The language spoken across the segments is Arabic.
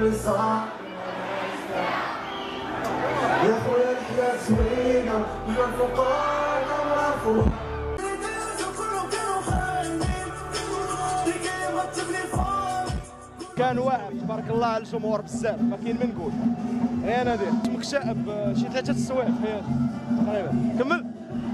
يا خويا الحياة زوينة من الفقار مرفوع. كان واعر تبارك الله على الجمهور بزاف، ما كاين ما نقول. غير انا دير مكتئب شي 3 السوايع في حياتي تقريبا. كمل.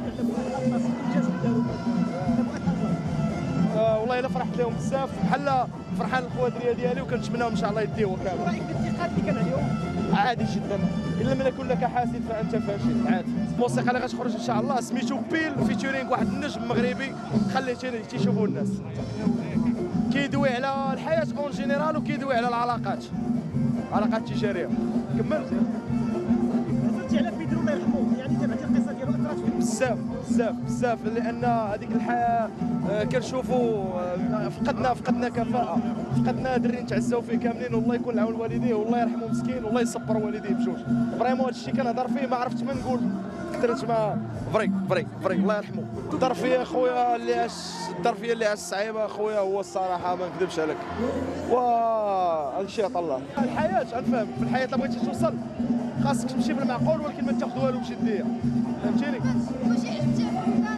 والله الا فرحت لهم بزاف، بحال فرحان الخوادريه ديالي وكنتمناهم ان شاء الله يديوها كامل. رايك بالثقه اللي كان اليوم؟ عادي جدا، ان لم يكن لك حاسد فانت فاشل. عادي. الموسيقى اللي غتخرج ان شاء الله سميتو بيل فيتورينغ واحد النجم مغربي خليتيني تيشوفوا الناس. كيدوي على الحياه اون جينيرال وكيدوي على العلاقات التجاريه. كمل. هضرتي على بيدرو الله يرحمه، يعني تابعتي القصه ديالو اثرت فيك؟ بزاف بزاف بزاف، لان هذيك الحياه كنشوفوا فقدنا كفاءه، فقدنا دري نتعزاو فيه كاملين، والله يكون العون والديه والله يرحمه مسكين والله يصبر والديه بجوج. فريمون هذا الشيء كنهضر فيه ما عرفت ما نقول، كثرت ما فريق الله يرحمه. دار فيا خويا اللي عاش صعيبه خويا هو الصراحه ما نكذبش عليك، وهذا الشيء عطا الله. الحياه غنفهم في الحياه الا بغيتي توصل خاصك تمشي بالمعقول ولكن ما تاخذ والو بجديه، فهمتيني؟ واش عجبتك في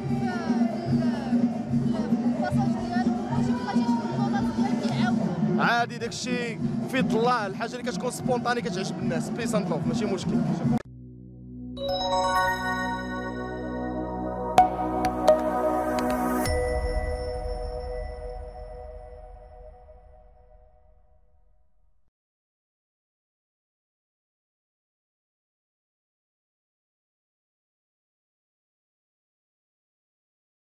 الباساج ديالو؟ واش بقيتي تشوف النوضات ديالك كيعاودوا؟ عادي داكشي في الله، الحاجه اللي كتكون سبونطاني كتعجب الناس. بيس اند لوف ماشي مشكل.